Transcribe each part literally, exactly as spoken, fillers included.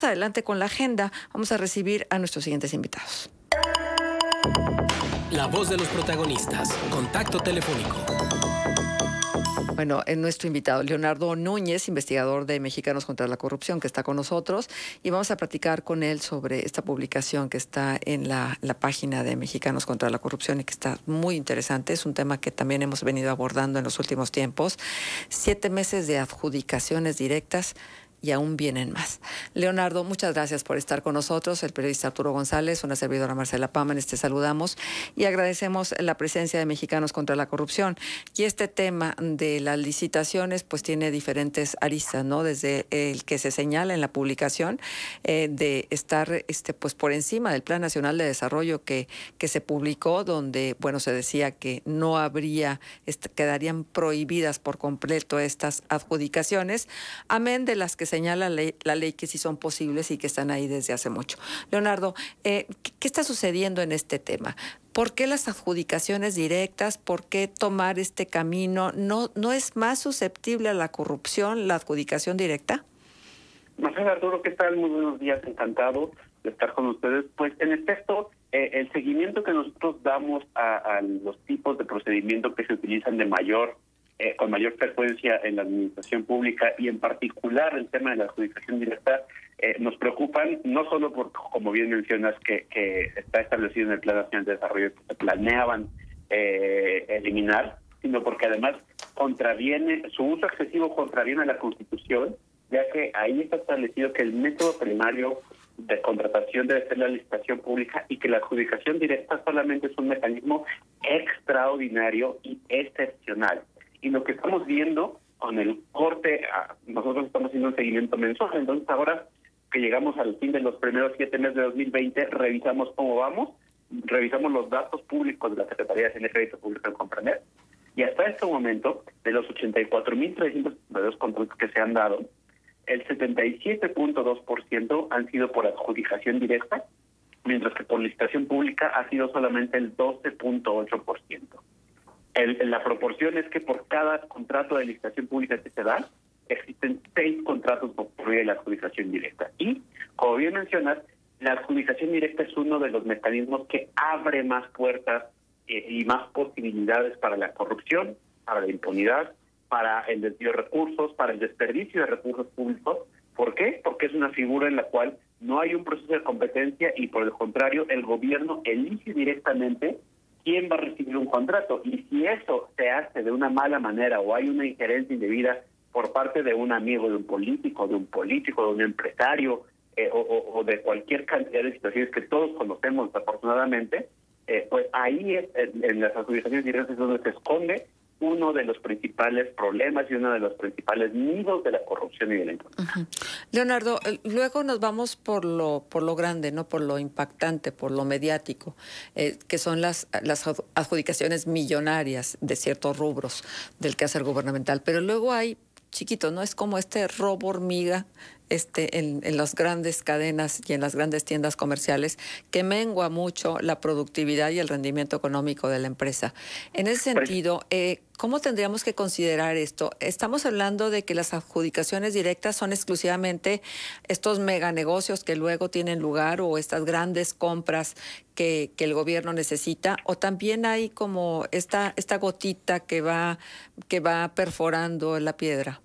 adelante con la agenda. Vamos a recibir a nuestros siguientes invitados. La voz de los protagonistas. Contacto telefónico. Bueno, es nuestro invitado, Leonardo Núñez, investigador de Mexicanos contra la Corrupción, que está con nosotros, y vamos a platicar con él sobre esta publicación que está en la, la página de Mexicanos contra la Corrupción y que está muy interesante. Es un tema que también hemos venido abordando en los últimos tiempos. Siete meses de adjudicaciones directas y aún vienen más. Leonardo, muchas gracias por estar con nosotros. El periodista Arturo González, una servidora Marcela Pámanes, te saludamos y agradecemos la presencia de Mexicanos contra la Corrupción. Y este tema de las licitaciones pues tiene diferentes aristas, ¿no? Desde el que se señala en la publicación eh, de estar este, pues por encima del Plan Nacional de Desarrollo que, que se publicó, donde bueno se decía que no habría, est- quedarían prohibidas por completo estas adjudicaciones, amén de las que se señala la ley, la ley que sí son posibles y que están ahí desde hace mucho. Leonardo, eh, ¿qué, ¿qué está sucediendo en este tema? ¿Por qué las adjudicaciones directas? ¿Por qué tomar este camino? ¿No, no es más susceptible a la corrupción la adjudicación directa? Marcela, Arturo, ¿qué tal? Muy buenos días, encantado de estar con ustedes. Pues en efecto, eh, el seguimiento que nosotros damos a, a los tipos de procedimiento que se utilizan de mayor Eh, con mayor frecuencia en la administración pública y en particular el tema de la adjudicación directa eh, nos preocupan no solo por, como bien mencionas, que, que está establecido en el Plan Nacional de Desarrollo que se planeaban eh, eliminar, sino porque además contraviene, su uso excesivo contraviene a la Constitución, ya que ahí está establecido que el método primario de contratación debe ser la licitación pública y que la adjudicación directa solamente es un mecanismo extraordinario y excepcional. Y lo que estamos viendo con el corte, nosotros estamos haciendo un seguimiento mensual, entonces ahora que llegamos al fin de los primeros siete meses de dos mil veinte, revisamos cómo vamos, revisamos los datos públicos de la Secretaría de Hacienda y Crédito Público en Compranet, y hasta este momento, de los ochenta y cuatro mil trescientos setenta y dos contratos que se han dado, el setenta y siete punto dos por ciento han sido por adjudicación directa, mientras que por licitación pública ha sido solamente el doce punto ocho por ciento. El, la proporción es que por cada contrato de licitación pública que se da, existen seis contratos por vía de la adjudicación directa. Y, como bien mencionas, la adjudicación directa es uno de los mecanismos que abre más puertas eh, y más posibilidades para la corrupción, para la impunidad, para el desvío de recursos, para el desperdicio de recursos públicos. ¿Por qué? Porque es una figura en la cual no hay un proceso de competencia y, por el contrario, el gobierno elige directamente quién va a recibir un contrato. Y si eso se hace de una mala manera o hay una injerencia indebida por parte de un amigo de un político, de un político, de un empresario eh, o, o, o de cualquier cantidad de situaciones que todos conocemos afortunadamente, eh, pues ahí es, en, en las adjudicaciones directas es donde se esconde uno de los principales problemas y uno de los principales nidos de la corrupción y de la impunidad. Uh-huh. Leonardo, luego nos vamos por lo por lo grande, no por lo impactante, por lo mediático, eh, que son las, las adjudicaciones millonarias de ciertos rubros del quehacer gubernamental. Pero luego hay chiquitos, ¿no? Es como este robo hormiga este, en, en las grandes cadenas y en las grandes tiendas comerciales que mengua mucho la productividad y el rendimiento económico de la empresa. En ese sentido, eh, ¿cómo tendríamos que considerar esto? Estamos hablando de que las adjudicaciones directas son exclusivamente estos meganegocios que luego tienen lugar o estas grandes compras que, que el gobierno necesita, o también hay como esta, esta gotita que va, que va perforando la piedra.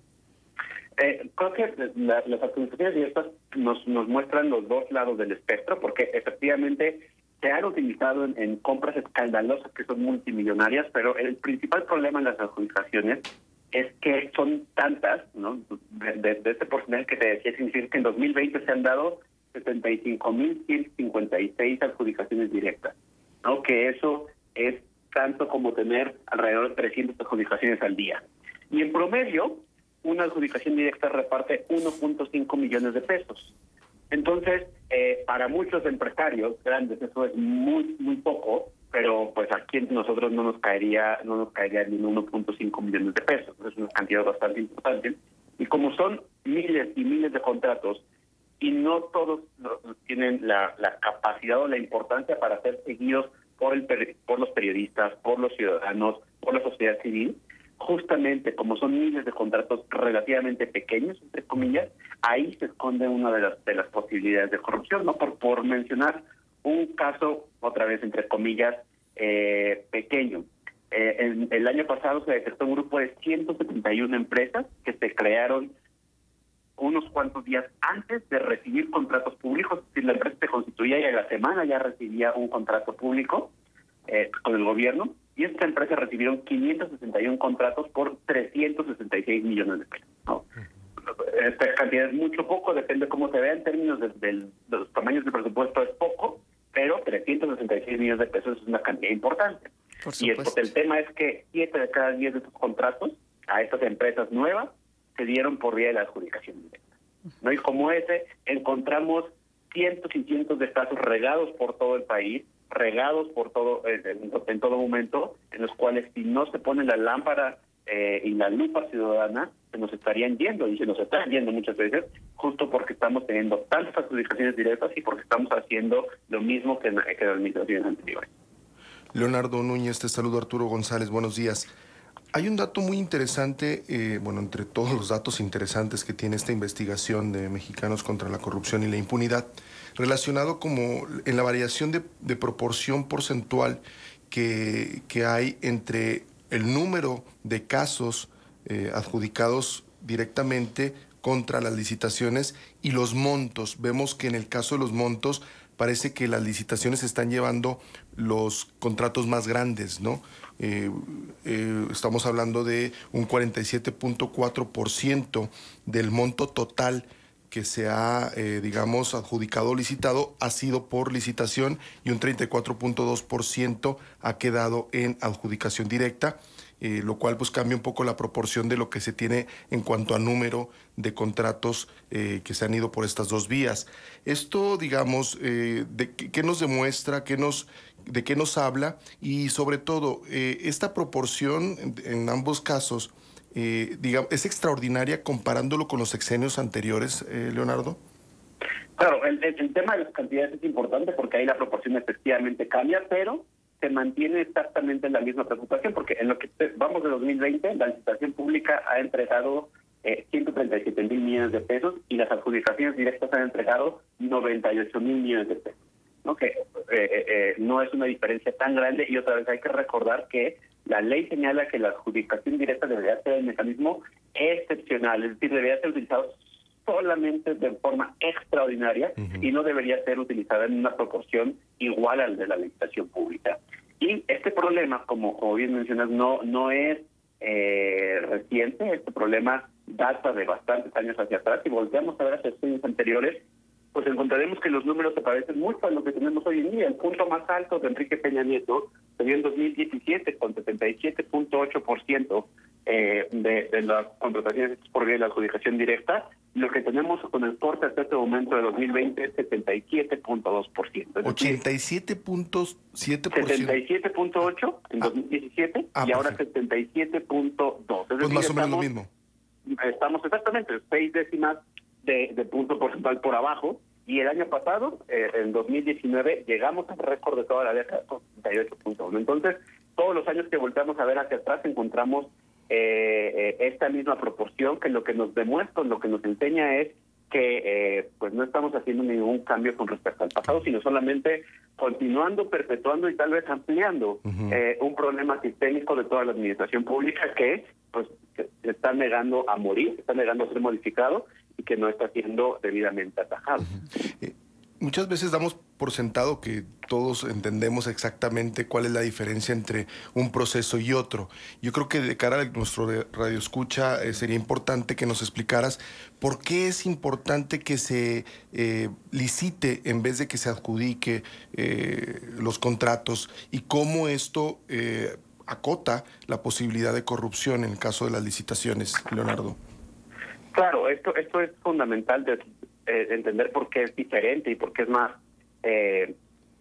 Eh, creo que la, las adjudicaciones directas nos, nos muestran los dos lados del espectro, porque efectivamente se han utilizado en, en compras escandalosas que son multimillonarias, pero el principal problema en las adjudicaciones es que son tantas, ¿no? De, de, de este porcentaje que te decía, significa que en dos mil veinte se han dado setenta y cinco mil ciento cincuenta y seis adjudicaciones directas, ¿no? Que eso es tanto como tener alrededor de trescientas adjudicaciones al día. Y en promedio, una adjudicación directa reparte uno punto cinco millones de pesos. Entonces, eh, para muchos empresarios grandes eso es muy muy poco, pero pues aquí entre nosotros no nos caería no nos caería ni uno punto cinco millones de pesos. Es una cantidad bastante importante. Y como son miles y miles de contratos y no todos tienen la, la capacidad o la importancia para ser seguidos por el por los periodistas, por los ciudadanos, por la sociedad civil, justamente como son miles de contratos relativamente pequeños, entre comillas, ahí se esconde una de las de las posibilidades de corrupción, ¿no? Por, por mencionar un caso, otra vez entre comillas, eh, pequeño. Eh, en, el año pasado se detectó un grupo de ciento setenta y una empresas que se crearon unos cuantos días antes de recibir contratos públicos. Si la empresa se constituía y a la semana ya recibía un contrato público eh, con el gobierno, y esta empresa recibieron quinientos sesenta y uno contratos por trescientos sesenta y seis millones de pesos, ¿no? Esta cantidad es mucho poco, depende cómo se vea en términos de, de, de los tamaños del presupuesto, es poco, pero trescientos sesenta y seis millones de pesos es una cantidad importante. Y el, el tema es que siete de cada diez de estos contratos a estas empresas nuevas se dieron por vía de la adjudicación directa, ¿no? Y como ese, encontramos cientos y cientos de casos regados por todo el país, regados por todo en, en todo momento, en los cuales si no se pone la lámpara eh, y la lupa ciudadana, se nos estarían yendo, y se nos están yendo muchas veces, justo porque estamos teniendo tantas adjudicaciones directas y porque estamos haciendo lo mismo que en, que en administraciones anteriores. Leonardo Núñez, te saludo Arturo González, buenos días. Hay un dato muy interesante, eh, bueno, entre todos los datos interesantes que tiene esta investigación de Mexicanos contra la Corrupción y la Impunidad, relacionado como en la variación de, de proporción porcentual que, que hay entre el número de casos eh, adjudicados directamente contra las licitaciones y los montos. Vemos que en el caso de los montos parece que las licitaciones están llevando los contratos más grandes, ¿no? Eh, eh, estamos hablando de un cuarenta y siete punto cuatro por ciento del monto total que se ha, eh, digamos, adjudicado o licitado ha sido por licitación, y un treinta y cuatro punto dos por ciento ha quedado en adjudicación directa, eh, lo cual pues cambia un poco la proporción de lo que se tiene en cuanto a número de contratos eh, que se han ido por estas dos vías. Esto, digamos, eh, de, ¿qué nos demuestra? ¿Qué nos, ¿De qué nos habla? Y sobre todo, eh, esta proporción en, en ambos casos, Eh, digamos, ¿es extraordinaria comparándolo con los sexenios anteriores, eh, Leonardo? Claro, el, el, el tema de las cantidades es importante porque ahí la proporción efectivamente cambia, pero se mantiene exactamente en la misma preocupación, porque en lo que vamos de dos mil veinte, la licitación pública ha entregado eh, ciento treinta y siete mil millones de pesos y las adjudicaciones directas han entregado noventa y ocho mil millones de pesos, ¿no? Que eh, eh, no es una diferencia tan grande, y otra vez hay que recordar que la ley señala que la adjudicación directa debería ser el mecanismo excepcional, es decir, debería ser utilizado solamente de forma extraordinaria uh-huh. y no debería ser utilizada en una proporción igual al de la licitación pública. Y este problema, como, como bien mencionas, no, no es eh, reciente, este problema data de bastantes años hacia atrás. Si volteamos a ver hacia estudios anteriores, pues encontraremos que los números se parecen mucho a lo que tenemos hoy en día. El punto más alto de Enrique Peña Nieto se dio en dos mil diecisiete con setenta y siete punto ocho por ciento eh, de, de las contrataciones por vía de la adjudicación directa. Lo que tenemos con el corte hasta este momento de dos mil veinte es setenta y siete punto dos por ciento. ochenta y siete punto siete por ciento. setenta y siete punto ocho en ah, dos mil diecisiete ah, y ahora setenta y siete punto dos. Pues decir, más o menos lo mismo. Estamos exactamente seis décimas de, de punto porcentual por abajo, y el año pasado, eh, en dos mil diecinueve, llegamos al récord de toda la década con setenta y ocho punto uno. Entonces, todos los años que volteamos a ver hacia atrás encontramos eh, eh, esta misma proporción, que lo que nos demuestra, lo que nos enseña es que eh, pues no estamos haciendo ningún cambio con respecto al pasado, sino solamente continuando, perpetuando y tal vez ampliando uh-huh. eh, un problema sistémico de toda la administración pública que pues se está negando a morir, se está negando a ser modificado y que no está siendo debidamente atajado. Uh-huh. eh, muchas veces damos por sentado que todos entendemos exactamente cuál es la diferencia entre un proceso y otro. Yo creo que de cara a nuestro radioescucha eh, sería importante que nos explicaras por qué es importante que se eh, licite en vez de que se adjudique eh, los contratos, y cómo esto eh, acota la posibilidad de corrupción en el caso de las licitaciones, Leonardo. Claro, esto esto es fundamental de eh, entender por qué es diferente y por qué es más eh,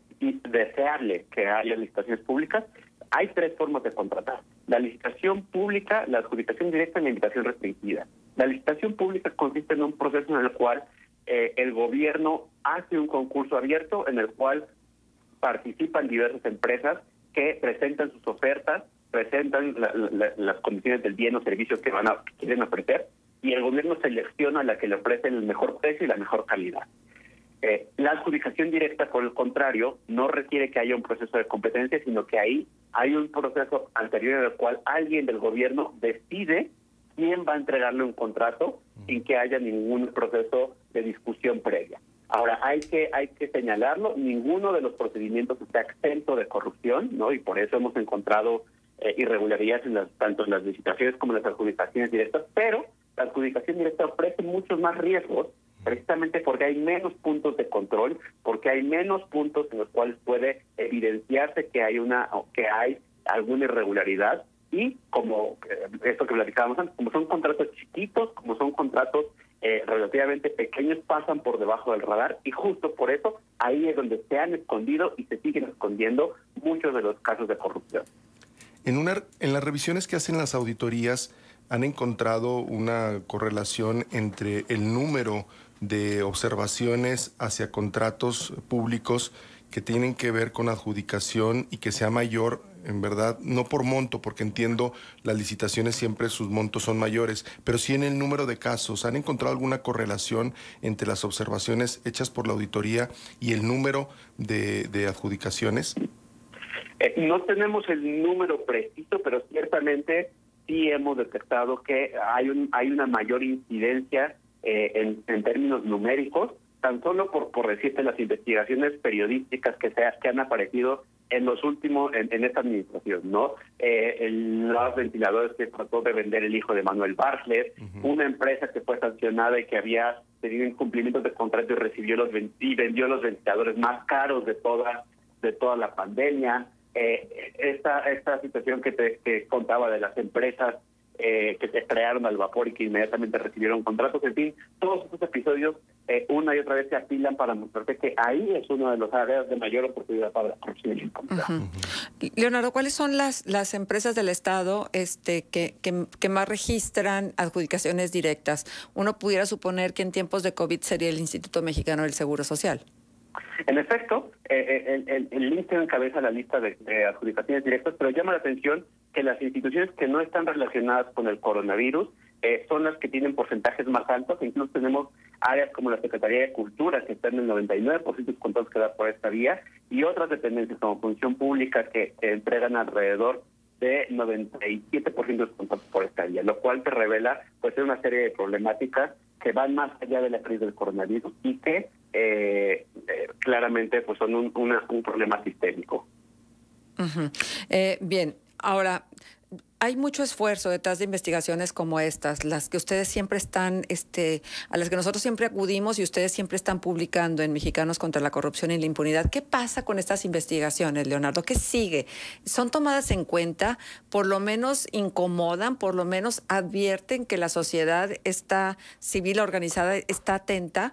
deseable que haya licitaciones públicas. Hay tres formas de contratar: la licitación pública, la adjudicación directa y la invitación restringida. La licitación pública consiste en un proceso en el cual eh, el gobierno hace un concurso abierto en el cual participan diversas empresas que presentan sus ofertas presentan la, la, las condiciones del bien o servicio que van a que quieren ofrecer, y el gobierno selecciona a la que le ofrece el mejor precio y la mejor calidad. Eh, la adjudicación directa, por el contrario, no requiere que haya un proceso de competencia, sino que ahí hay un proceso anterior en el cual alguien del gobierno decide quién va a entregarle un contrato sin que haya ningún proceso de discusión previa. Ahora, hay que hay que señalarlo, ninguno de los procedimientos está exento de corrupción, ¿no? Y por eso hemos encontrado eh, irregularidades en las, tanto en las licitaciones como en las adjudicaciones directas, pero la adjudicación directa ofrece muchos más riesgos, precisamente porque hay menos puntos de control, porque hay menos puntos en los cuales puede evidenciarse que hay una que hay alguna irregularidad, y como eh, esto que platicábamos antes, como son contratos chiquitos, como son contratos eh, relativamente pequeños, pasan por debajo del radar, y justo por eso ahí es donde se han escondido y se siguen escondiendo muchos de los casos de corrupción. En, una, en las revisiones que hacen las auditorías, ¿han encontrado una correlación entre el número de observaciones hacia contratos públicos que tienen que ver con adjudicación y que sea mayor, en verdad, no por monto, porque entiendo las licitaciones siempre sus montos son mayores, pero sí en el número de casos? ¿Han encontrado alguna correlación entre las observaciones hechas por la auditoría y el número de, de adjudicaciones? Eh, no tenemos el número preciso, pero ciertamente sí hemos detectado que hay un hay una mayor incidencia eh, en, en términos numéricos, tan solo por, por decirte las investigaciones periodísticas que, se, que han aparecido en los últimos, en, en esta administración, ¿no? Eh, el, los ventiladores que trató de vender el hijo de Manuel Bartlett, uh-huh. una empresa que fue sancionada y que había tenido incumplimientos de contrato y recibió los y vendió los ventiladores más caros de toda de toda la pandemia. Eh, esta esta situación que te que contaba de las empresas eh, que se crearon al vapor y que inmediatamente recibieron contratos, en fin, todos estos episodios eh, una y otra vez se apilan para mostrarte que ahí es uno de los áreas de mayor oportunidad para la corrupción y la impunidad. Uh-huh. Leonardo, ¿cuáles son las las empresas del Estado este que, que, que más registran adjudicaciones directas? Uno pudiera suponer que en tiempos de COVID sería el Instituto Mexicano del Seguro Social. En efecto, eh, el, el, el I M S S encabeza la lista de, de adjudicaciones directas, pero llama la atención que las instituciones que no están relacionadas con el coronavirus eh, son las que tienen porcentajes más altos. Incluso tenemos áreas como la Secretaría de Cultura, que está en el noventa y nueve por ciento de los contratos que da por esta vía, y otras dependencias como Función Pública que, que entregan alrededor de noventa y siete por ciento de los contratos por esta vía, lo cual te revela pues una serie de problemáticas que van más allá de la crisis del coronavirus y que eh, eh, claramente pues son un, una, un problema sistémico. Uh-huh. eh, bien, ahora hay mucho esfuerzo detrás de investigaciones como estas, las que ustedes siempre están, este, a las que nosotros siempre acudimos y ustedes siempre están publicando en Mexicanos contra la Corrupción y la Impunidad. ¿Qué pasa con estas investigaciones, Leonardo? ¿Qué sigue? ¿Son tomadas en cuenta? ¿Por lo menos incomodan? ¿Por lo menos advierten que la sociedad está civil organizada está atenta?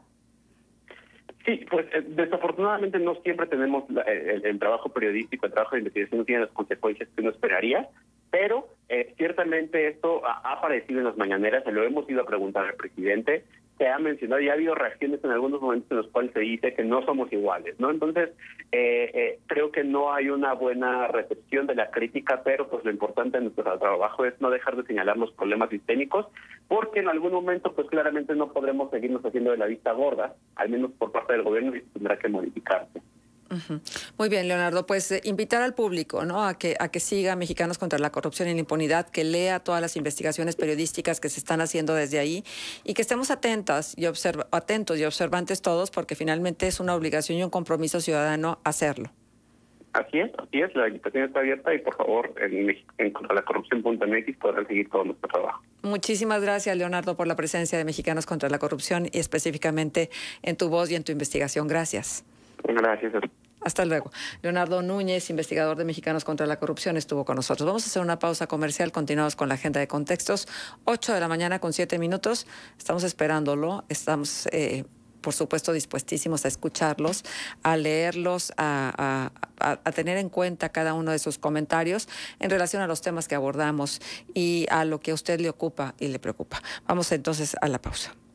Sí, pues eh, desafortunadamente no siempre tenemos la, el, el trabajo periodístico, el trabajo de investigación no tiene las consecuencias que uno esperaría, pero eh, ciertamente esto ha, ha aparecido en las mañaneras, se lo hemos ido a preguntar al presidente, se ha mencionado y ha habido reacciones en algunos momentos en los cuales se dice que no somos iguales, ¿no? Entonces, eh, eh, creo que no hay una buena recepción de la crítica, pero pues lo importante en nuestro trabajo es no dejar de señalar los problemas sistémicos, porque en algún momento pues claramente no podremos seguirnos haciendo de la vista gorda, al menos por parte del gobierno, y tendrá que modificarse. Uh-huh. Muy bien, Leonardo, pues eh, invitar al público, ¿no? a que a que siga Mexicanos contra la Corrupción y la Impunidad, que lea todas las investigaciones periodísticas que se están haciendo desde ahí y que estemos atentas y observa, atentos y observantes todos, porque finalmente es una obligación y un compromiso ciudadano hacerlo. Así es, así es, la invitación está abierta y por favor en, en contra la corrupción punto m x podrán seguir todo nuestro trabajo. Muchísimas gracias, Leonardo, por la presencia de Mexicanos contra la Corrupción y específicamente en tu voz y en tu investigación. Gracias. Gracias. Hasta luego. Leonardo Núñez, investigador de Mexicanos contra la Corrupción, estuvo con nosotros. Vamos a hacer una pausa comercial. Continuamos con la agenda de contextos. ocho de la mañana con siete minutos. Estamos esperándolo. Estamos, eh, por supuesto, dispuestísimos a escucharlos, a leerlos, a, a, a tener en cuenta cada uno de sus comentarios en relación a los temas que abordamos y a lo que a usted le ocupa y le preocupa. Vamos entonces a la pausa.